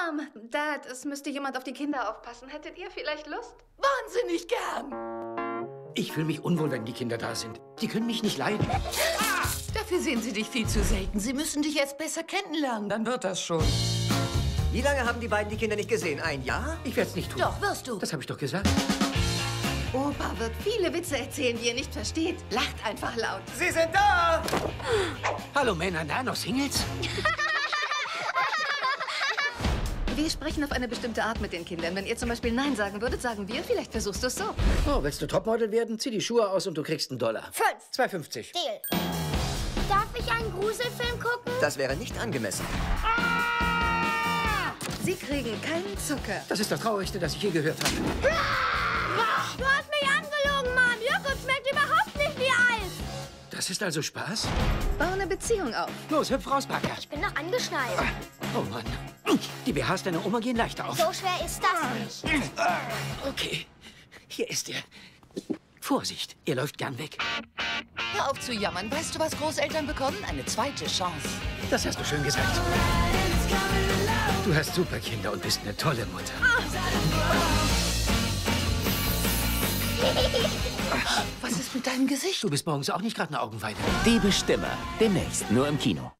Mom, Dad, es müsste jemand auf die Kinder aufpassen. Hättet ihr vielleicht Lust? Wahnsinnig gern. Ich fühle mich unwohl, wenn die Kinder da sind. Die können mich nicht leiden. Dafür sehen sie dich viel zu selten. Sie müssen dich erst besser kennenlernen, dann wird das schon. Wie lange haben die beiden die Kinder nicht gesehen? Ein Jahr? Ich werde es nicht tun. Doch, wirst du. Das habe ich doch gesagt. Opa wird viele Witze erzählen, die ihr nicht versteht. Lacht einfach laut. Sie sind da! Hallo Männer, na, noch Singles? Wir sprechen auf eine bestimmte Art mit den Kindern. Wenn ihr zum Beispiel Nein sagen würdet, sagen wir, vielleicht versuchst du es so. Oh, willst du Topmodel werden? Zieh die Schuhe aus und du kriegst $1. 5. 2,50. Deal. Darf ich einen Gruselfilm gucken? Das wäre nicht angemessen. Sie kriegen keinen Zucker. Das ist das Traurigste, das ich je gehört habe. Du hast mich angelogen, Mann. Joghurt schmeckt überhaupt nicht wie Eis. Das ist also Spaß? Bau eine Beziehung auf. Los, hüpf raus, Parker. Ich bin noch angeschnallt. Oh Mann. Die BHs deiner Oma gehen leichter auf. So schwer ist das nicht. Okay, hier ist er. Vorsicht, er läuft gern weg. Hör auf zu jammern. Weißt du, was Großeltern bekommen? Eine zweite Chance. Das hast du schön gesagt. Du hast super Kinder und bist eine tolle Mutter. Was ist mit deinem Gesicht? Du bist morgens auch nicht gerade eine Augenweide. Die Bestimmer. Demnächst nur im Kino.